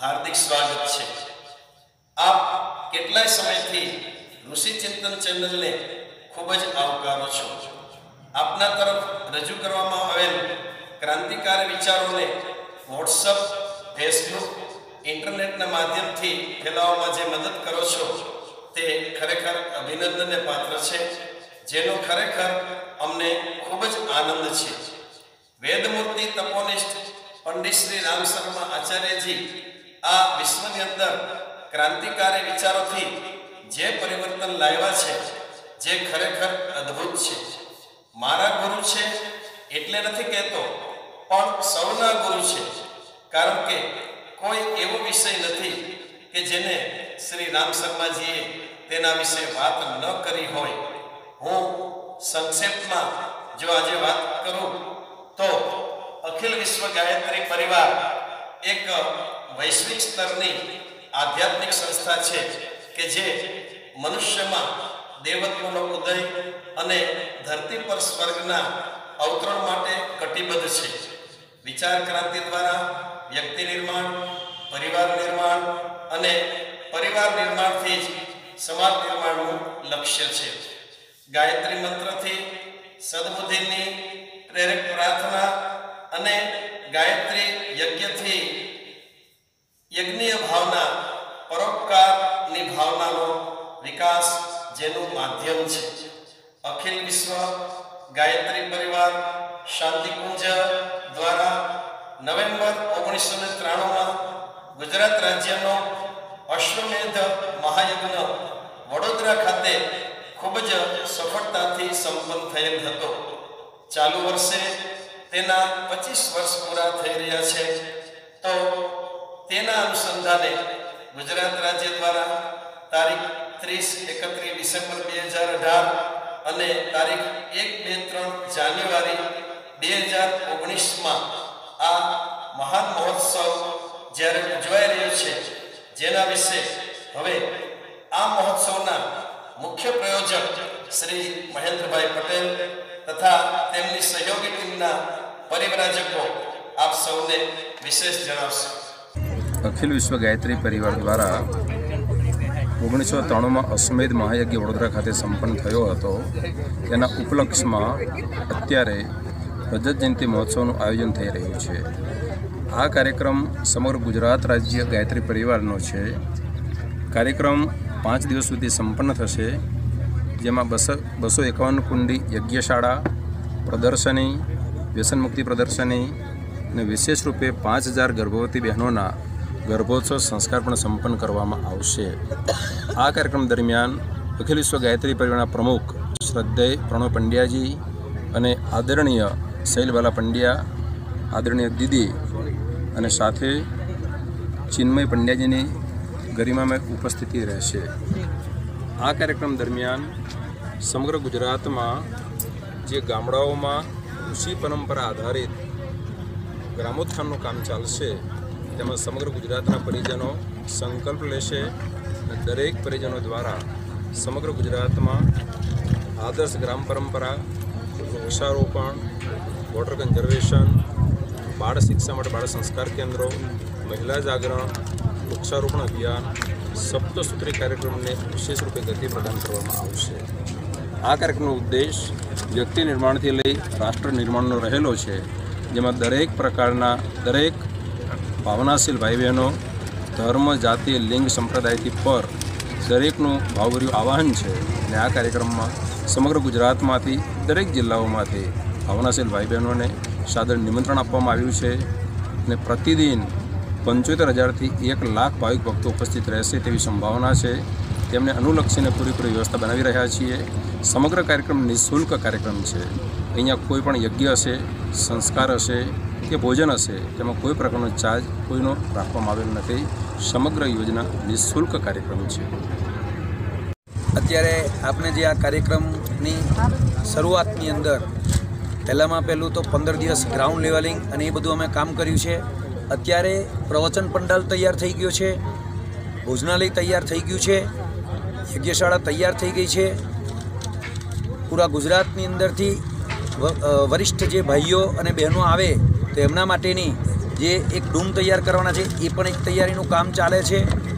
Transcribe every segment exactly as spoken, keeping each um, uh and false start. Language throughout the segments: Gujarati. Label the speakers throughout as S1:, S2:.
S1: हार्दिक स्वागत है। आप કેટલાય સમયથી ઋષિ ચિંતન ચેનલને ખૂબ જ આવકારો છો। આપના તરફ રજૂ કરવામાં આવેલ ક્રાંતિકારી વિચારોને વોટ્સઅપ, ફેસબુક, ઇન્ટરનેટના માધ્યમથી ફેલાવવામાં જે મદદ કરો છો તે ખરેખર અભિનંદનને પાત્ર છે, જેનો ખરેખર અમને ખૂબ જ આનંદ છે। વેદમૂર્તિ તપોનિષ્ઠ પંડિત શ્રી રામ શર્મા આચાર્યજી આ વિશ્વની અંદર ક્રાંતિકારી વિચારોથી જે પરિવર્તન લાવ્યા છે, જે ખરેખર અદ્ભુત છે। મારા ગુરુ છે એટલે નથી કહેતો, પણ સૌના ગુરુ છે, કારણ કે કોઈ એવો વિષય નથી કે જેને શ્રી રામ શર્માજીએ તેના વિશે વાત ન કરી હોય। હું સંક્ષેપમાં જો આજે વાત કરું તો અખિલ વિશ્વ ગાયત્રી પરિવાર એક વૈશ્વિક સ્તરની આધ્યાત્મિક સંસ્થા છે કે જે મનુષ્યમાં દેવત્વનો ઉદય અને ધરતી પર સ્વર્ગના અવતરણ માટે કટિબદ્ધ છે। વિચાર ક્રાંતિ દ્વારા વ્યક્તિ નિર્માણ, પરિવાર નિર્માણ અને પરિવાર નિર્માણથી જ સમાજ નિર્માણનું લક્ષ્ય છે। ગાયત્રી મંત્રથી સદબુદ્ધિની પ્રેરક પ્રાર્થના અને ગાયત્રી યજ્ઞથી યજ્ઞીય ભાવના, પરોપકારની ભાવનાનો વિકાસ જેનું માધ્યમ છે। અખિલ વિશ્વ ગાયત્રી પરિવાર શાંતિકુંજ દ્વારા નવેમ્બર ઓગણીસો ને ત્રાણુંમાં ગુજરાત રાજ્યનો અશ્વમેધ મહાયજ્ઞ વડોદરા ખાતે ખૂબ જ સફળતાથી સંપન્ન થયેલ હતો। ચાલુ વર્ષે તેના પચીસ વર્ષ પૂરા થઈ રહ્યા છે, તો તેના અનુસંધાને ગુજરાત રાજ્ય દ્વારા તારીખ ત્રીસ એકત્રીસ ડિસેમ્બર બે હજાર અઢાર અને તારીખ એક બે ત્રણ જાન્યુઆરી બે હજાર ઓગણીસમાં આ મહાન મહોત્સવ જ્યારે ઉજવાઈ રહ્યો છે, જેના વિશે હવે આ મહોત્સવના મુખ્ય પ્રયોજક શ્રી મહેન્દ્રભાઈ પટેલ તથા તેમની સહયોગી ટીમના પરિવ્રાજકો આપ સૌને વિશેષ જણાવશે।
S2: અખિલ વિશ્વ ગાયત્રી પરિવાર દ્વારા ઓગણીસો ત્રાણુંમાં અશ્વમેધ મહાયજ્ઞ વડોદરા ખાતે સંપન્ન થયો હતો। તેના ઉપલક્ષમાં અત્યારે રજત જયંતિ મહોત્સવનું આયોજન થઈ રહ્યું છે। આ કાર્યક્રમ સમગ્ર ગુજરાત રાજ્ય ગાયત્રી પરિવારનો છે। કાર્યક્રમ પાંચ દિવસ સુધી સંપન્ન થશે, જેમાં બસો બસો એકાવન કુંડી યજ્ઞશાળા, પ્રદર્શની, વ્યસન મુક્તિ પ્રદર્શની અને વિશેષ રૂપે પાંચ હજાર ગર્ભવતી બહેનોના ગર્ભોત્સવ સંસ્કાર પણ સંપન્ન કરવામાં આવશે। આ કાર્યક્રમ દરમિયાન અખિલ વિશ્વ ગાયત્રી પરિવારના પ્રમુખ શ્રદ્ધેય પ્રણવ પંડ્યાજી અને આદરણીય શૈલબાલા પંડ્યા, આદરણીય દીદી અને સાથે ચિન્મય પંડ્યાજીની ગરિમામય ઉપસ્થિતિ રહેશે। આ કાર્યક્રમ દરમિયાન સમગ્ર ગુજરાતમાં જે ગામડાઓમાં ઋષિ પરંપરા આધારિત ગ્રામોત્થાનનું કામ ચાલશે, તેમાં સમગ્ર ગુજરાતના પરિજનો સંકલ્પ લેશે અને દરેક પરિજનો દ્વારા સમગ્ર ગુજરાતમાં આદર્શ ગ્રામ પરંપરા, વૃક્ષારોપણ, વોટર કન્ઝર્વેશન, બાળ શિક્ષા માટે બાળ સંસ્કાર કેન્દ્રો, મહિલા જાગરણ, વૃક્ષારોપણ અભિયાન, સપ્તસૂત્રી કાર્યક્રમને વિશેષ રૂપે ગતિ પ્રદાન કરવામાં આવશે। આ કાર્યક્રમનો ઉદ્દેશ વ્યક્તિ નિર્માણથી લઈ રાષ્ટ્ર નિર્માણનો રહેલો છે, જેમાં દરેક પ્રકારના દરેક ભાવનાશીલ ભાઈ બહેનો ધર્મ, જાતિ, લિંગ, સંપ્રદાયથી પર દરેકનું ભાવભર્યું આહ્વાન છે અને આ કાર્યક્રમમાં સમગ્ર ગુજરાતમાંથી દરેક જિલ્લાઓમાંથી ભાવનાશીલ ભાઈ બહેનોને સાદર નિમંત્રણ આપવામાં આવ્યું છે અને પ્રતિદિન પંચોતેર હજારથી એક લાખ ભાવિક ભક્તો ઉપસ્થિત રહેશે તેવી સંભાવના છે। તેમને અનુલક્ષીને પૂરેપૂરી વ્યવસ્થા બનાવી રહ્યા છીએ। સમગ્ર કાર્યક્રમ નિઃશુલ્ક કાર્યક્રમ છે। અહીંયા કોઈ પણ યજ્ઞ હશે, સંસ્કાર હશે કે ભોજન હશે, તેમાં કોઈ પ્રકારનો ચાર્જ કોઈનો રાખવામાં આવેલ નથી। સમગ્ર યોજના નિઃશુલ્ક કાર્યક્રમ છે।
S3: અત્યારે આપણે જે આ કાર્યક્રમની શરૂઆતની અંદર પહેલાંમાં પહેલું તો પંદર દિવસ ગ્રાઉન્ડ લેવલિંગ અને એ બધું અમે કામ કર્યું છે। અત્યારે પ્રવચન પંડાલ તૈયાર થઈ ગયો છે, ભોજનાલય તૈયાર થઈ ગયું છે, યજ્ઞશાળા તૈયાર થઈ ગઈ છે। પૂરા ગુજરાતની અંદરથી વરિષ્ઠ જે ભાઈઓ અને બહેનો આવે તો એમના માટેની જે એક ડૂમ તૈયાર કરવાના છે એ પણ એક તૈયારીનું કામ ચાલે છે.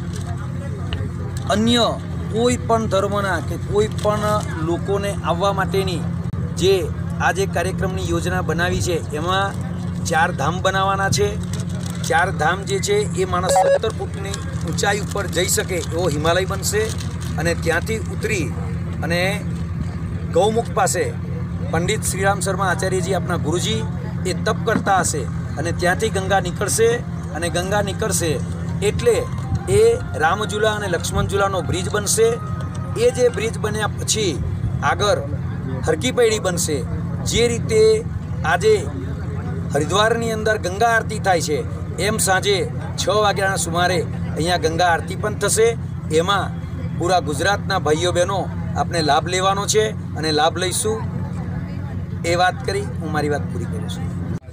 S3: અન્ય કોઈ પણ ધર્મના કે કોઈ પણ લોકોને આવવા માટેની જે આ જે કાર્યક્રમની યોજના બનાવી છે એમાં ચાર ધામ બનાવવાના છે. ચાર ધામ જે છે એ માણસ સત્તર ફૂટની ઊંચાઈ ઉપર જઈ શકે એવો હિમાલય બનશે અને ત્યાંથી ઉતરી અને ગૌમુખ પાસે પંડિત શ્રીરામ શર્મા આચાર્યજી આપણા ગુરુજી એ તપ કરતા હશે અને ત્યાંથી ગંગા નીકળશે અને ગંગા નીકળશે એટલે એ રામઝુલા અને લક્ષ્મણઝુલાનો બ્રિજ બનશે. એ જે બ્રિજ બન્યા પછી આગળ હરકી પૈડી બનશે. જે રીતે આજે હરિદ્વારની અંદર ગંગા આરતી થાય છે એમ સાંજે છ વાગ્યાના સુમારે અહીંયા ગંગા આરતી પણ થશે. એમાં પૂરા ગુજરાતના ભાઈઓ બહેનો આપણે લાભ લેવાનો છે અને લાભ લઈશું. એ વાત કરી હું મારી વાત પૂરી કરું છું.